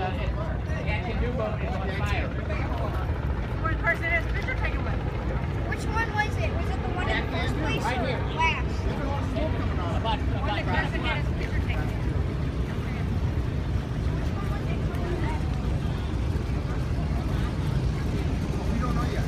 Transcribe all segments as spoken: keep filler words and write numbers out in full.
and Canugo is on fire. One person has a picture taken with. Which one was it? Was it the one in the first place Right or here. last? About, One about person has a picture taken with. We don't know yet.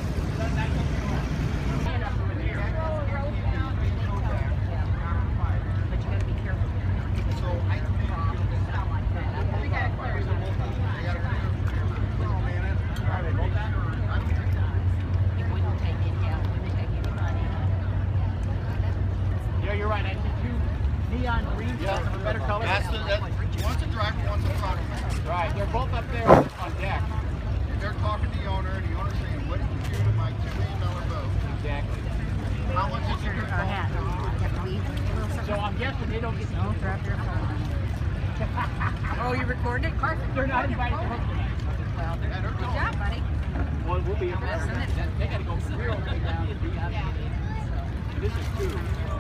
Yeah, you're right. I see two neon green bells of a better color. That's the, that, one's a driver, one's a product. Right, they're both up there on deck. They're talking to the owner, and the owner's saying, what did you do to my two million dollar boat? Exactly. How much did you do? Our hat. So I'm guessing they don't get to Don't drop your phone. Oh, you recording it? They're not invited to hook tonight. Well, good job, buddy. Well, we'll be. They gotta go real way down. This is two.